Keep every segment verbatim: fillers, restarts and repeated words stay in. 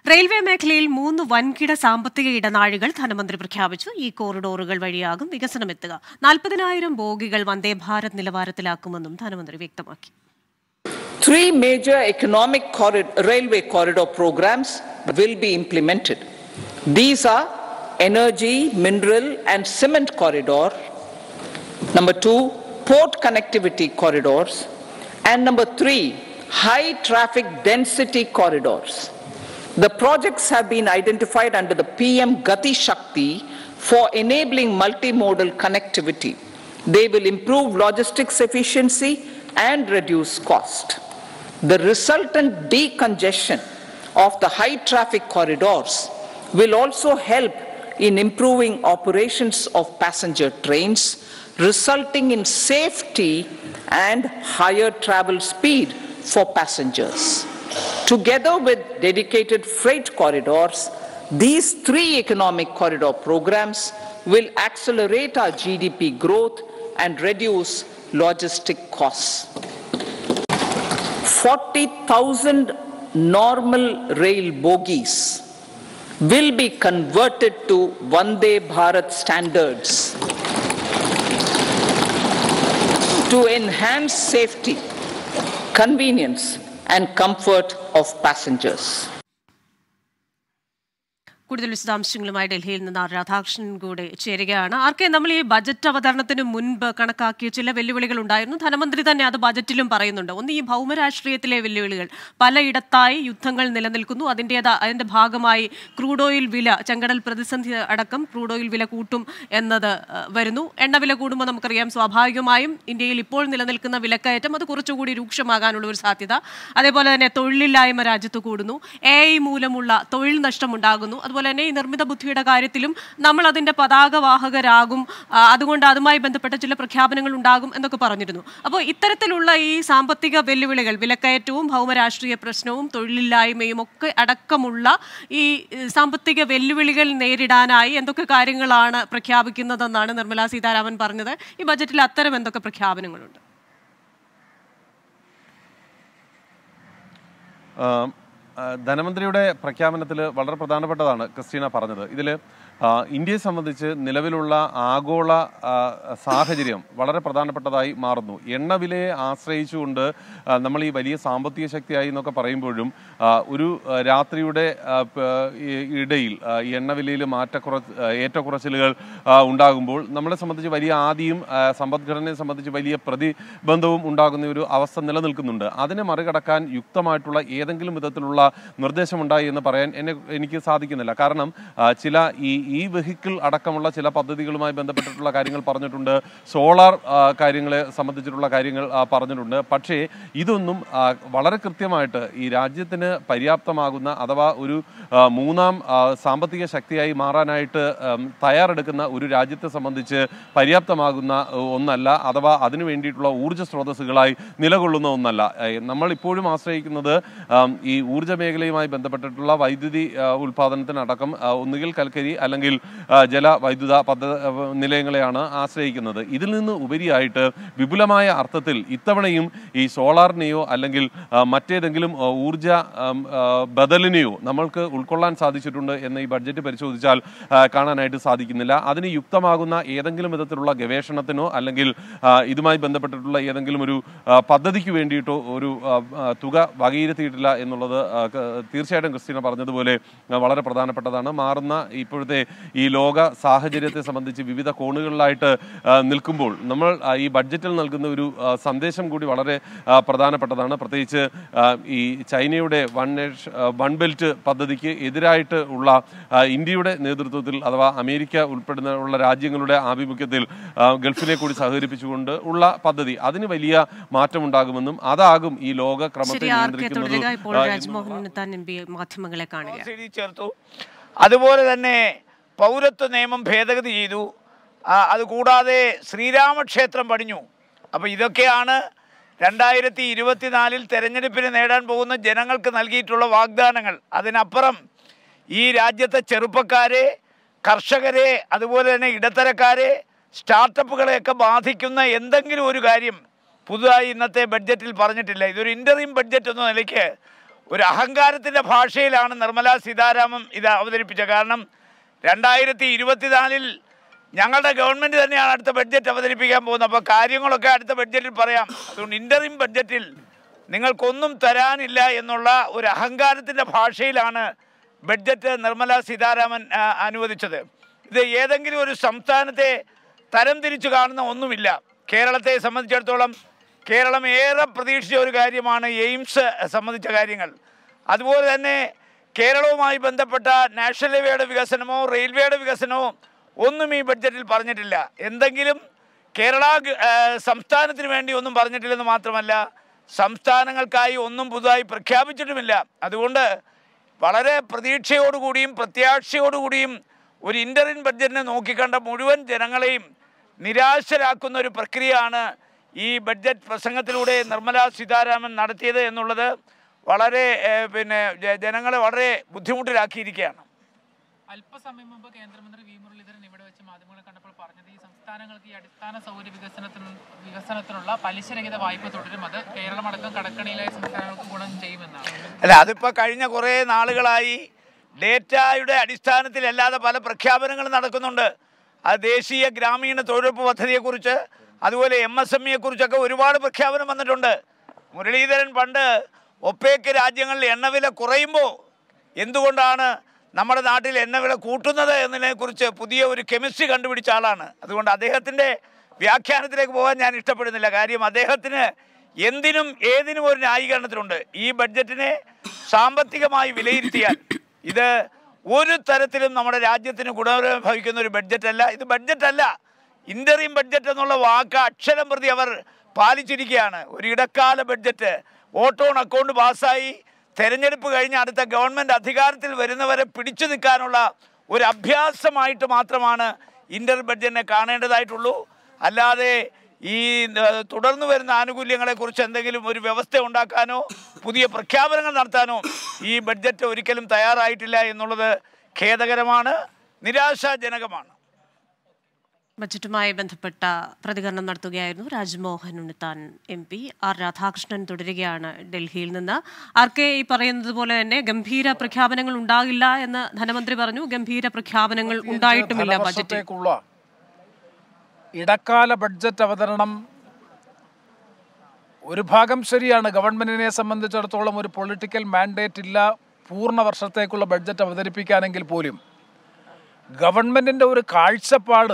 Railway മേഖലയിൽ മൂന്ന് വൻകിട സാമ്പത്തിക ഇടനാഴികൾ ധനമന്ത്രി പ്രഖ്യാപിച്ചു. ഈ കോറിഡോറുകൾ വഴിയാകും വികസനമെത്തുക. നാൽപ്പതിനായിരം ബോഗികൾ വന്ദേ ഭാരത് നിലവാരത്തിലാക്കുമെന്നും ധനമന്ത്രി വ്യക്തമാക്കി. Three major economic corridor, railway corridor programs will be implemented. These are energy, mineral and cement corridor. Number two, port connectivity corridors. And number three, high traffic density corridors. The projects have been identified under the P M Gati Shakti for enabling multimodal connectivity. They will improve logistics efficiency and reduce cost. The resultant decongestion of the high traffic corridors will also help in improving operations of passenger trains, resulting in safety and higher travel speed for passengers. Together with dedicated freight corridors, these three economic corridor programs will accelerate our G D P growth and reduce logistic costs. forty thousand normal rail bogies will be converted to Vande Bharat standards to enhance safety, convenience and comfort of passengers. കൂടുതൽ വിശദാംശങ്ങളുമായി ഡൽഹിയിൽ നിന്ന് രാധാകൃഷ്ണൻ കൂടെ ചേരുകയാണ്. ആർക്കെ നമ്മൾ ഈ budget അവതരണത്തിന് മുൻപ് കണക്കാക്കിയ ചില വെല്ലുവിളികൾ ഉണ്ടായിരുന്നു. ധനമന്ത്രി തന്നെ അത് ബജറ്റിലും പറയുന്നുണ്ട്. ഒന്ന്, ഈ ഭൗമരാഷ്ട്രീയത്തിലെ വെല്ലുവിളികൾ. പലയിടത്തായി യുദ്ധങ്ങൾ നിലനിൽക്കുന്നു. അതിൻ്റെതാ അതിൻ്റെ ഭാഗമായി ക്രൂഡ് ഓയിൽ വില, ചെങ്കടൽ പ്രതിസന്ധി അടക്കം ക്രൂഡ് ഓയിൽ വില കൂട്ടും എന്നത് വരുന്നു. എണ്ണവില കൂടുമ്പോൾ നമുക്കറിയാം സ്വാഭാവികമായും ഇന്ത്യയിൽ ഇപ്പോൾ നിലനിൽക്കുന്ന വിലക്കയറ്റം അത് കുറച്ചുകൂടി രൂക്ഷമാകാനുള്ള ഒരു സാധ്യത. അതേപോലെ തന്നെ തൊഴിലില്ലായ്മ രാജ്യത്ത് കൂടുന്നു. എ ഐ മൂലമുള്ള തൊഴിൽ നഷ്ടമുണ്ടാകുന്നു. അതുപോലെ തന്നെ ഈ നിർമ്മിത ബുദ്ധിയുടെ കാര്യത്തിലും നമ്മൾ അതിൻ്റെ പതാകവാഹകരാകും, അതുകൊണ്ട് അതുമായി ബന്ധപ്പെട്ട ചില പ്രഖ്യാപനങ്ങൾ ഉണ്ടാകും എന്നൊക്കെ പറഞ്ഞിരുന്നു. അപ്പോൾ ഇത്തരത്തിലുള്ള ഈ സാമ്പത്തിക വെല്ലുവിളികൾ, വിലക്കയറ്റവും ഭൗമരാഷ്ട്രീയ പ്രശ്നവും തൊഴിലില്ലായ്മയും ഒക്കെ അടക്കമുള്ള ഈ സാമ്പത്തിക വെല്ലുവിളികൾ നേരിടാനായി എന്തൊക്കെ കാര്യങ്ങളാണ് പ്രഖ്യാപിക്കുന്നതെന്നാണ് നിർമ്മലാ സീതാരാമൻ പറഞ്ഞത്. ഈ ബജറ്റിൽ അത്തരം എന്തൊക്കെ പ്രഖ്യാപനങ്ങളുണ്ട്? ധനമന്ത്രിയുടെ പ്രഖ്യാപനത്തിൽ വളരെ പ്രധാനപ്പെട്ടതാണ് ക്രിസ്റ്റീന പറഞ്ഞത്. ഇതിൽ ഇന്ത്യയെ സംബന്ധിച്ച് നിലവിലുള്ള ആഗോള സാഹചര്യം വളരെ പ്രധാനപ്പെട്ടതായി മാറുന്നു. എണ്ണവിലയെ ആശ്രയിച്ചുകൊണ്ട് നമ്മൾ ഈ വലിയ സാമ്പത്തിക ശക്തിയായി എന്നൊക്കെ പറയുമ്പോഴും ഒരു രാത്രിയുടെ ഇടയിൽ എണ്ണവിലയിൽ മാറ്റക്കുറ ഏറ്റക്കുറച്ചിലുകൾ ഉണ്ടാകുമ്പോൾ നമ്മളെ സംബന്ധിച്ച് വലിയ ആദിയും സമ്പദ്ഘടനയെ സംബന്ധിച്ച് വലിയ പ്രതിബന്ധവും ഉണ്ടാകുന്ന ഒരു അവസ്ഥ നിലനിൽക്കുന്നുണ്ട്. അതിനെ മറികടക്കാൻ യുക്തമായിട്ടുള്ള ഏതെങ്കിലും വിധത്തിലുള്ള നിർദ്ദേശമുണ്ടായി എന്ന് പറയാൻ എന്നെ എനിക്ക് സാധിക്കുന്നില്ല. കാരണം ചില ഈ ഈ വെഹിക്കിൾ അടക്കമുള്ള ചില പദ്ധതികളുമായി ബന്ധപ്പെട്ടിട്ടുള്ള കാര്യങ്ങൾ പറഞ്ഞിട്ടുണ്ട്, സോളാർ കാര്യങ്ങളെ സംബന്ധിച്ചിട്ടുള്ള കാര്യങ്ങൾ പറഞ്ഞിട്ടുണ്ട്. പക്ഷേ ഇതൊന്നും വളരെ കൃത്യമായിട്ട് ഈ രാജ്യത്തിന് പര്യാപ്തമാകുന്ന അഥവാ ഒരു മൂന്നാം സാമ്പത്തിക ശക്തിയായി മാറാനായിട്ട് തയ്യാറെടുക്കുന്ന ഒരു രാജ്യത്തെ സംബന്ധിച്ച് പര്യാപ്തമാകുന്ന ഒന്നല്ല, അഥവാ അതിനു വേണ്ടിയിട്ടുള്ള ഊർജ്ജ സ്രോതസ്സുകളായി നിലകൊള്ളുന്ന ഒന്നല്ല. നമ്മൾ ഇപ്പോഴും ആശ്രയിക്കുന്നത് ഈ ഊർജ്ജ മേഖലയുമായി ബന്ധപ്പെട്ടിട്ടുള്ള വൈദ്യുതി ഉൽപാദനത്തിനടക്കം ഒന്നുകിൽ കൽക്കരി അല്ലെങ്കിൽ ജലവൈദ്യുത പദ്ധ നിലയങ്ങളെയാണ് ആശ്രയിക്കുന്നത്. ഇതിൽ നിന്ന് ഉപരിയായിട്ട് വിപുലമായ അർത്ഥത്തിൽ ഇത്തവണയും ഈ സോളാറിനെയോ അല്ലെങ്കിൽ മറ്റേതെങ്കിലും ഊർജ ബദലിനെയോ നമ്മൾക്ക് ഉൾക്കൊള്ളാൻ സാധിച്ചിട്ടുണ്ട് എന്ന് ഈ ബഡ്ജറ്റ് പരിശോധിച്ചാൽ കാണാനായിട്ട് സാധിക്കുന്നില്ല. അതിന് യുക്തമാകുന്ന ഏതെങ്കിലും വിധത്തിലുള്ള ഗവേഷണത്തിനോ അല്ലെങ്കിൽ ഇതുമായി ബന്ധപ്പെട്ടിട്ടുള്ള ഏതെങ്കിലും ഒരു പദ്ധതിക്ക് വേണ്ടിയിട്ടോ ഒരു തുക വകയിരുത്തിയിട്ടില്ല എന്നുള്ളത് തീർച്ചയായിട്ടും ക്രിസ്റ്റീന പറഞ്ഞതുപോലെ വളരെ പ്രധാനപ്പെട്ടതാണ്. മാറുന്ന ഇപ്പോഴത്തെ ഈ ലോക സാഹചര്യത്തെ സംബന്ധിച്ച് വിവിധ കോണുകളിലായിട്ട് നിൽക്കുമ്പോൾ നമ്മൾ ഈ ബഡ്ജറ്റിൽ നൽകുന്ന ഒരു സന്ദേശം കൂടി വളരെ പ്രധാനപ്പെട്ടതാണ്. പ്രത്യേകിച്ച് ഈ ചൈനയുടെ വൺ വൺ ബെൽറ്റ് പദ്ധതിക്ക് എതിരായിട്ട് ഉള്ള ഇന്ത്യയുടെ നേതൃത്വത്തിൽ അഥവാ അമേരിക്ക ഉൾപ്പെടുന്ന ഉള്ള രാജ്യങ്ങളുടെ ആഭിമുഖ്യത്തിൽ ഗൾഫിനെ കൂടി സഹകരിപ്പിച്ചുകൊണ്ട് ഉള്ള പദ്ധതി, അതിന് വലിയ മാറ്റമുണ്ടാകുമെന്നും അതാകും ഈ ലോക ക്രമത്തെ നിയന്ത്രിക്കുന്നത്. അതുപോലെ തന്നെ പൗരത്വ നിയമം ഭേദഗതി ചെയ്തു. അതുകൂടാതെ ശ്രീരാമക്ഷേത്രം പണിഞ്ഞു. അപ്പോൾ ഇതൊക്കെയാണ് രണ്ടായിരത്തി ഇരുപത്തിനാലിൽ തെരഞ്ഞെടുപ്പിന് നേടാൻ പോകുന്ന ജനങ്ങൾക്ക് നൽകിയിട്ടുള്ള വാഗ്ദാനങ്ങൾ. അതിനപ്പുറം ഈ രാജ്യത്തെ ചെറുപ്പക്കാരെ, കർഷകരെ, അതുപോലെ തന്നെ ഇടത്തരക്കാരെ, സ്റ്റാർട്ടപ്പുകളെയൊക്കെ ബാധിക്കുന്ന എന്തെങ്കിലും ഒരു കാര്യം പുതുതായി ഇന്നത്തെ ബഡ്ജറ്റിൽ പറഞ്ഞിട്ടില്ല. ഇതൊരു ഇൻ്ററിം ബഡ്ജറ്റ് എന്ന നിലയ്ക്ക് ഒരു അഹങ്കാരത്തിൻ്റെ ഭാഷയിലാണ് നിർമ്മല സീതാരാമൻ ഇത് അവതരിപ്പിച്ചത്. കാരണം രണ്ടായിരത്തി ഇരുപത്തിനാലിൽ ഞങ്ങളുടെ ഗവൺമെൻറ് തന്നെയാണ് അടുത്ത ബഡ്ജറ്റ് അവതരിപ്പിക്കാൻ പോകുന്നത്. അപ്പോൾ കാര്യങ്ങളൊക്കെ അടുത്ത ബഡ്ജറ്റിൽ പറയാം. അതുകൊണ്ട് ഇൻ്ററിം ബഡ്ജറ്റിൽ നിങ്ങൾക്കൊന്നും തരാനില്ല എന്നുള്ള ഒരു അഹങ്കാരത്തിൻ്റെ ഭാഷയിലാണ് ബഡ്ജറ്റ് നിർമ്മല സീതാരാമൻ അനുവദിച്ചത്. ഇത് ഏതെങ്കിലും ഒരു സംസ്ഥാനത്തെ തരം തിരിച്ചു കാണുന്ന ഒന്നുമില്ല. കേരളത്തെ സംബന്ധിച്ചിടത്തോളം കേരളം ഏറെ പ്രതീക്ഷിച്ച ഒരു കാര്യമാണ് എയിംസ് സംബന്ധിച്ച കാര്യങ്ങൾ. അതുപോലെ തന്നെ കേരളവുമായി ബന്ധപ്പെട്ട നാഷണൽ ഹൈവേയുടെ വികസനമോ റെയിൽവേയുടെ വികസനമോ ഒന്നും ഈ ബഡ്ജറ്റിൽ പറഞ്ഞിട്ടില്ല. എന്തെങ്കിലും കേരള സംസ്ഥാനത്തിന് വേണ്ടി ഒന്നും പറഞ്ഞിട്ടില്ലെന്ന് മാത്രമല്ല, സംസ്ഥാനങ്ങൾക്കായി ഒന്നും പുതുതായി പ്രഖ്യാപിച്ചിട്ടുമില്ല. അതുകൊണ്ട് വളരെ പ്രതീക്ഷയോടുകൂടിയും പ്രത്യാശയോടുകൂടിയും ഒരു ഇൻ്ററിൻ ബഡ്ജറ്റിനെ നോക്കിക്കണ്ട മുഴുവൻ ജനങ്ങളെയും നിരാശരാക്കുന്ന ഒരു പ്രക്രിയയാണ് ഈ ബഡ്ജറ്റ് പ്രസംഗത്തിലൂടെ നിർമ്മല സീതാരാമൻ നടത്തിയത് എന്നുള്ളത് വളരെ പിന്നെ ജനങ്ങളെ വളരെ ബുദ്ധിമുട്ടിലാക്കിയിരിക്കുകയാണ്. അല്പസമയം മുമ്പ് കേന്ദ്രമന്ത്രി വി മുരളീധരൻ ഇവിടെ വെച്ച് മാധ്യമങ്ങളെ കണ്ടപ്പോൾ പറഞ്ഞത് ഈ സംസ്ഥാനങ്ങൾക്ക് ഈ അടിസ്ഥാന സൗകര്യ വികസനത്തിന് വികസനത്തിനുള്ള പലിശരഹിത വായ്പ തുടരും, അത് കേരളമടക്കം കടക്കണിയിലെ സംസ്ഥാനങ്ങൾക്ക് ഗുണം ചെയ്യുമെന്നാണ്. അല്ല, അതിപ്പോൾ കഴിഞ്ഞ കുറേ നാളുകളായി ഡേറ്റയുടെ അടിസ്ഥാനത്തിലല്ലാതെ പല പ്രഖ്യാപനങ്ങളും നടക്കുന്നുണ്ട്. അത് ദേശീയ ഗ്രാമീണ തൊഴിലുറപ്പ് പദ്ധതിയെക്കുറിച്ച് അതുപോലെ എം എസ് എം ഇയെ കുറിച്ചൊക്കെ ഒരുപാട് പ്രഖ്യാപനം വന്നിട്ടുണ്ട്. മുരളീധരൻ പണ്ട് ഒപ്പേക്ക് രാജ്യങ്ങളിൽ എണ്ണവില കുറയുമ്പോൾ എന്തുകൊണ്ടാണ് നമ്മുടെ നാട്ടിൽ എണ്ണവില കൂട്ടുന്നത് എന്നതിനെക്കുറിച്ച് പുതിയ ഒരു കെമിസ്ട്രി കണ്ടുപിടിച്ച ആളാണ്. അതുകൊണ്ട് അദ്ദേഹത്തിൻ്റെ വ്യാഖ്യാനത്തിലേക്ക് പോകാൻ ഞാൻ ഇഷ്ടപ്പെടുന്നില്ല. കാര്യം അദ്ദേഹത്തിന് എന്തിനും ഏതിനും ഒരു ന്യായീകരണത്തിലുണ്ട്. ഈ ബഡ്ജറ്റിനെ സാമ്പത്തികമായി വിലയിരുത്തിയാൽ ഇത് ഒരു തരത്തിലും നമ്മുടെ രാജ്യത്തിന് ഗുണകരം ഭവിക്കുന്ന ഒരു ബഡ്ജറ്റല്ല. ഇത് ബഡ്ജറ്റല്ല, ഇൻ്ററിം ബഡ്ജറ്റ് എന്നുള്ള വാക്ക് അക്ഷരം പ്രതി അവർ പാലിച്ചിരിക്കുകയാണ്. ഒരു ഇടക്കാല ബഡ്ജറ്റ്, വോട്ട് ഓൺ അക്കൗണ്ട് പാസ്സായി തെരഞ്ഞെടുപ്പ് കഴിഞ്ഞ് അടുത്ത ഗവൺമെൻറ് അധികാരത്തിൽ വരുന്നവരെ പിടിച്ചു നിൽക്കാനുള്ള ഒരു അഭ്യാസമായിട്ട് മാത്രമാണ് ഇൻ്റർ ബഡ്ജറ്റിനെ കാണേണ്ടതായിട്ടുള്ളൂ. അല്ലാതെ ഈ തുടർന്നു വരുന്ന ആനുകൂല്യങ്ങളെക്കുറിച്ച് എന്തെങ്കിലും ഒരു വ്യവസ്ഥ ഉണ്ടാക്കാനോ പുതിയ പ്രഖ്യാപനങ്ങൾ നടത്താനോ ഈ ബഡ്ജറ്റ് ഒരിക്കലും തയ്യാറായിട്ടില്ല എന്നുള്ളത് ഖേദകരമാണ്, നിരാശാജനകമാണ്. ബജറ്റുമായി ബന്ധപ്പെട്ട പ്രതികരണം നടത്തുകയായിരുന്നു Rajmohan Unnithan M P. R Radhakrishnan തുടരുകയാണ് ഡൽഹിയിൽ നിന്ന്. ആർ കെ ഈ പറയുന്നത് പോലെ തന്നെ ഗംഭീര പ്രഖ്യാപനങ്ങൾ ഉണ്ടാകില്ല എന്ന് ധനമന്ത്രി പറഞ്ഞു. ഗംഭീര പ്രഖ്യാപനങ്ങൾ ഉണ്ടായിട്ടുമില്ല. ബജറ്റിലേക്കുള്ള ഇടക്കാല ബഡ്ജറ്റ് അവതരണം ഒരു ഭാഗം ശരിയാണ്. ഗവൺമെന്റിനെ സംബന്ധിച്ചിടത്തോളം ഒരു പൊളിറ്റിക്കൽ മാൻഡേറ്റ് ഇല്ല പൂർണ്ണ വർഷത്തേക്കുള്ള ബഡ്ജറ്റ് അവതരിപ്പിക്കാനെങ്കിൽ പോലും ഗവൺമെന്റിന്റെ ഒരു കാഴ്ചപ്പാട്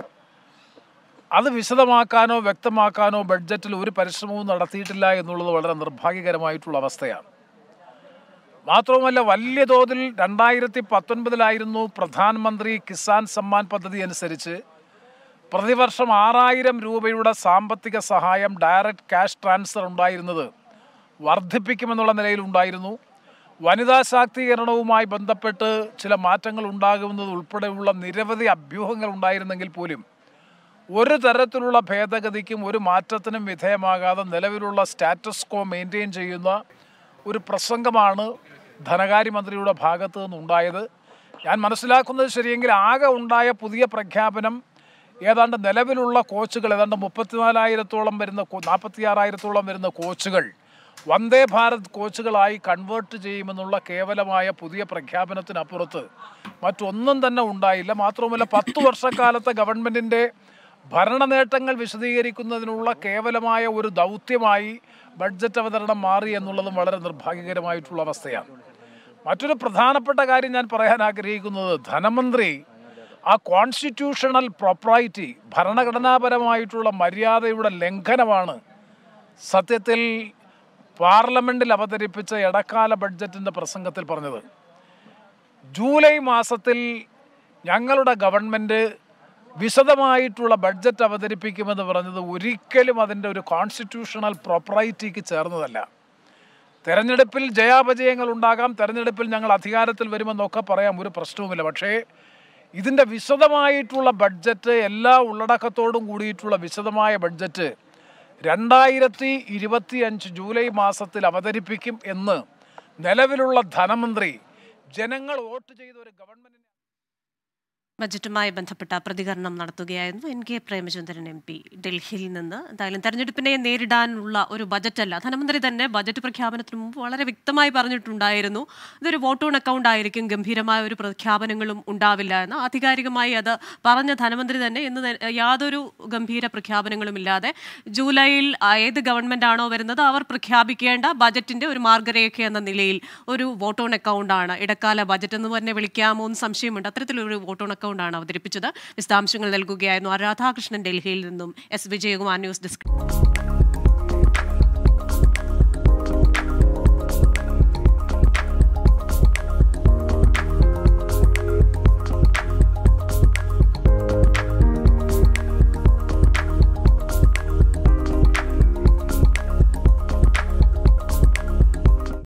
അത് വിശദമാക്കാനോ വ്യക്തമാക്കാനോ ബഡ്ജറ്റിൽ ഒരു പരിശ്രമവും നടത്തിയിട്ടില്ല എന്നുള്ളത് വളരെ നിർഭാഗ്യകരമായിട്ടുള്ള അവസ്ഥയാണ്. മാത്രവുമല്ല, വലിയ തോതിൽ രണ്ടായിരത്തി പത്തൊൻപതിലായിരുന്നു പ്രധാനമന്ത്രി കിസാൻ സമ്മാൻ പദ്ധതി അനുസരിച്ച് പ്രതിവർഷം ആറായിരം രൂപയുടെ സാമ്പത്തിക സഹായം ഡയറക്റ്റ് ക്യാഷ് ട്രാൻസ്ഫർ ഉണ്ടായിരുന്നത് വർദ്ധിപ്പിക്കുമെന്നുള്ള നിലയിലുണ്ടായിരുന്നു. വനിതാ ശാക്തീകരണവുമായി ബന്ധപ്പെട്ട് ചില മാറ്റങ്ങൾ ഉണ്ടാകുന്നത് ഉൾപ്പെടെയുള്ള നിരവധി അഭ്യൂഹങ്ങൾ ഉണ്ടായിരുന്നെങ്കിൽ പോലും ഒരു തരത്തിലുള്ള ഭേദഗതിക്കും ഒരു മാറ്റത്തിനും വിധേയമാകാതെ നിലവിലുള്ള സ്റ്റാറ്റസ് കോ മെയിൻറ്റെയിൻ ചെയ്യുന്ന ഒരു പ്രസംഗമാണ് ധനകാര്യമന്ത്രിയുടെ ഭാഗത്തു നിന്നുണ്ടായത്. ഞാൻ മനസ്സിലാക്കുന്നത് ശരിയെങ്കിൽ ആകെ ഉണ്ടായ പുതിയ പ്രഖ്യാപനം ഏതാണ്ട് നിലവിലുള്ള കോച്ചുകൾ ഏതാണ്ട് മുപ്പത്തിനാലായിരത്തോളം വരുന്ന നാൽപ്പത്തി ആറായിരത്തോളം വരുന്ന കോച്ചുകൾ വന്ദേ ഭാരത് കോച്ചുകളായി കൺവേർട്ട് ചെയ്യുമെന്നുള്ള കേവലമായ പുതിയ പ്രഖ്യാപനത്തിനപ്പുറത്ത് മറ്റൊന്നും തന്നെ ഉണ്ടായില്ല. മാത്രവുമല്ല, പത്തു വർഷക്കാലത്തെ ഗവൺമെൻറ്റിൻ്റെ ഭരണ നേട്ടങ്ങൾ വിശദീകരിക്കുന്നതിനുള്ള കേവലമായ ഒരു ദൗത്യമായി ബഡ്ജറ്റ് അവതരണം മാറി എന്നുള്ളതും വളരെ നിർഭാഗ്യകരമായിട്ടുള്ള അവസ്ഥയാണ്. മറ്റൊരു പ്രധാനപ്പെട്ട കാര്യം ഞാൻ പറയാൻ ആഗ്രഹിക്കുന്നത്, ധനമന്ത്രി ആ കോൺസ്റ്റിറ്റ്യൂഷണൽ പ്രൊപ്രൈറ്റി ഭരണഘടനാപരമായിട്ടുള്ള മര്യാദയുടെ ലംഘനമാണ് സത്യത്തിൽ പാർലമെൻറ്റിൽ അവതരിപ്പിച്ച ഇടക്കാല ബഡ്ജറ്റിൻ്റെ പ്രസംഗത്തിൽ പറഞ്ഞത്. ജൂലൈ മാസത്തിൽ ഞങ്ങളുടെ ഗവൺമെൻറ് വിശദമായിട്ടുള്ള ബഡ്ജറ്റ് അവതരിപ്പിക്കുമെന്ന് പറഞ്ഞത് ഒരിക്കലും അതിൻ്റെ ഒരു കോൺസ്റ്റിറ്റ്യൂഷണൽ പ്രൊപ്രൈറ്റിക്ക് ചേർന്നതല്ല. തെരഞ്ഞെടുപ്പിൽ ജയാപജയങ്ങൾ ഉണ്ടാകാം, തെരഞ്ഞെടുപ്പിൽ ഞങ്ങൾ അധികാരത്തിൽ വരുമെന്നൊക്കെ പറയാം, ഒരു പ്രശ്നവുമില്ല. പക്ഷേ ഇതിൻ്റെ വിശദമായിട്ടുള്ള ബഡ്ജറ്റ്, എല്ലാ ഉള്ളടക്കത്തോടും കൂടിയിട്ടുള്ള വിശദമായ ബഡ്ജറ്റ് രണ്ടായിരത്തി ഇരുപത്തി അഞ്ച് ജൂലൈ മാസത്തിൽ അവതരിപ്പിക്കും എന്ന് നിലവിലുള്ള ധനമന്ത്രി ജനങ്ങൾ വോട്ട് ചെയ്ത ഒരു ഗവൺമെൻറ് ബജറ്റുമായി ബന്ധപ്പെട്ട പ്രതികരണം നടത്തുകയായിരുന്നു N K Premachandran M P ഡൽഹിയിൽ നിന്ന്. എന്തായാലും തെരഞ്ഞെടുപ്പിനെ നേരിടാനുള്ള ഒരു ബജറ്റല്ല. ധനമന്ത്രി തന്നെ ബജറ്റ് പ്രഖ്യാപനത്തിന് മുമ്പ് വളരെ വ്യക്തമായി പറഞ്ഞിട്ടുണ്ടായിരുന്നു ഇതൊരു വോട്ട് ഓൺ അക്കൗണ്ട് ആയിരിക്കും, ഗംഭീരമായ ഒരു പ്രഖ്യാപനങ്ങളും ഉണ്ടാവില്ല എന്ന്. ആധികാരികമായി അത് പറഞ്ഞ ധനമന്ത്രി തന്നെ ഇന്ന് യാതൊരു ഗംഭീര പ്രഖ്യാപനങ്ങളും ഇല്ലാതെ ജൂലൈയിൽ ഏത് ഗവൺമെന്റ് ആണോ വരുന്നത് അവർ പ്രഖ്യാപിക്കേണ്ട ബജറ്റിന്റെ ഒരു മാർഗരേഖ എന്ന നിലയിൽ ഒരു വോട്ട് ഓൺ അക്കൗണ്ടാണ്, ഇടക്കാല ബജറ്റ് എന്ന് തന്നെ വിളിക്കാമോ എന്ന് സംശയമുണ്ട്, അത്തരത്തിലൊരു വോട്ട് ഓൺ ാണ് അവതരിപ്പിച്ചത്. വിശദാംശങ്ങൾ നൽകുകയായിരുന്നു ആർ രാധാകൃഷ്ണൻ ഡൽഹിയിൽ നിന്നും. S Vijayakumar, news desk.